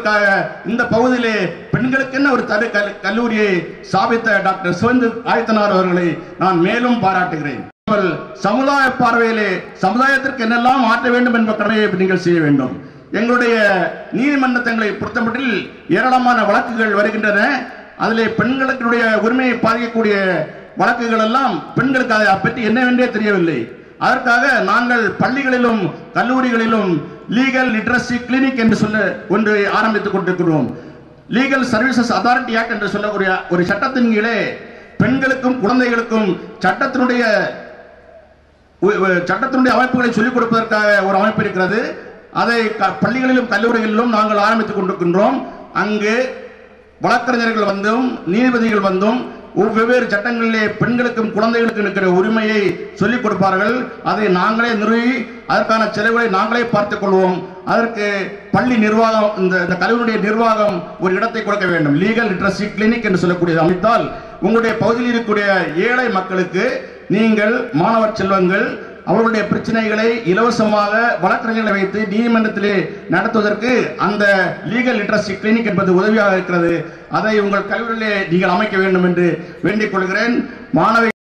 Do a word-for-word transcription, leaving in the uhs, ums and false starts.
கொடுப்பதற்காக இந்த பகுதியிலே பெண்களுக்கென்ன ஒரு தரு கல்லூரியை ஸ்தாபித்த டாக்டர் சிவந்து ஆயத்தனார் அவர்களை நான் மேலும் பாராட்டுகிறேன். சமுதாய பார்வையிலே சமுதாயத்திற்கு என்னெல்லாம் ஆற்ற வேண்டும் என்ற கடமையை நீங்கள் செய்ய வேண்டும். எங்களுடைய நீதிமன்றங்களை பொறுத்தமட்டில் ஏராளமான வழக்குகள் வருகின்றன. அதிலே பெண்களுடைய உரிமையை பாதிக்கக்கூடிய வழக்குகள் எல்லாம் பெண்களுக்கு அதை பற்றி என்னவென்றே தெரியவில்லை. அதற்காக நாங்கள் பள்ளிகளிலும் கல்லூரிகளிலும் லீகல் லிட்ரஸி கிளினிக் என்று சொல்ல ஒன்று ஆரம்பித்துக் கொண்டிருக்கிறோம். லீகல் சர்வீசஸ் அத்தாரிட்டி ஆக்ட் என்று சொல்லக்கூடிய ஒரு சட்டத்தின் கீழே பெண்களுக்கும் குழந்தைகளுக்கும் சட்டத்தினுடைய சட்டத்தினுடைய அமைப்புகளை சொல்லிக் கொடுப்பதற்காக ஒரு அமைப்பு இருக்கிறது. அதை பள்ளிகளிலும் கல்லூரிகளிலும் நாங்கள் ஆரம்பித்துக் கொண்டிருக்கின்றோம். அங்கு வழக்கறிஞர்கள் வந்தும் நீதிபதிகள் வந்தும் வெவ்வேறு சட்டங்களிலே பெண்களுக்கும் குழந்தைகளுக்கும் இருக்கிற உரிமையை சொல்லிக் கொடுப்பார்கள். அதை நாங்களே நிறுவி அதற்கான செலவுகளை நாங்களே பார்த்துக் கொள்வோம். அதற்கு பள்ளி நிர்வாகம், இந்த கல்லூரியுடைய நிர்வாகம் ஒரு இடத்தை கொடுக்க வேண்டும். லீகல் லிட்ரஸி கிளினிக் என்று சொல்லக்கூடியது அமைத்தால் உங்களுடைய பகுதியில் இருக்கக்கூடிய ஏழை மக்களுக்கு நீங்கள் மாணவர் செல்வங்கள் அவர்களுடைய பிரச்சனைகளை இலவசமாக வழக்கறிஞர்களை வைத்து நீதிமன்றத்திலே நடத்துவதற்கு அந்த லீகல் லிட்ரஸி கிளினிக் என்பது உதவியாக இருக்கிறது. அதை உங்கள் கல்லூரியிலே நீங்கள் அமைக்க வேண்டும் என்று வேண்டிக் கொள்கிறேன். மாணவி